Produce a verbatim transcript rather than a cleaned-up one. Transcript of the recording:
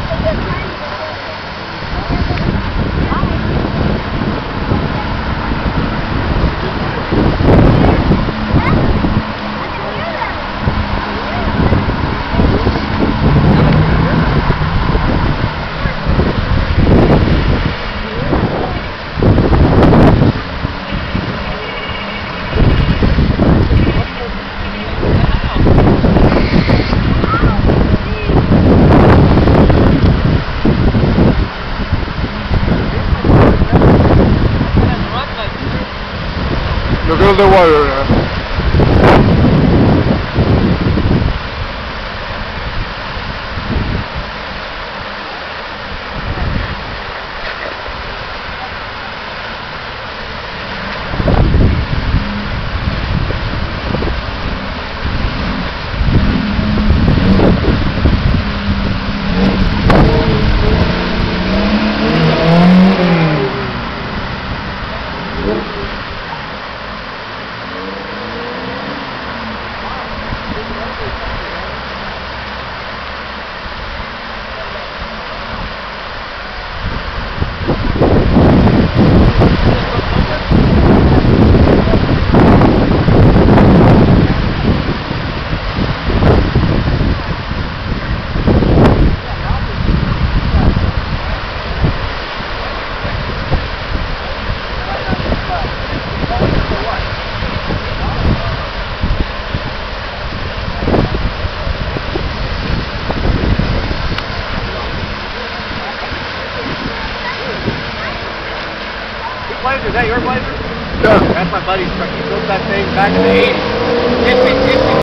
Look at the water now. Blazer, is that your Blazer? Yeah. That's my buddy's truck. He built that thing back in the eighties.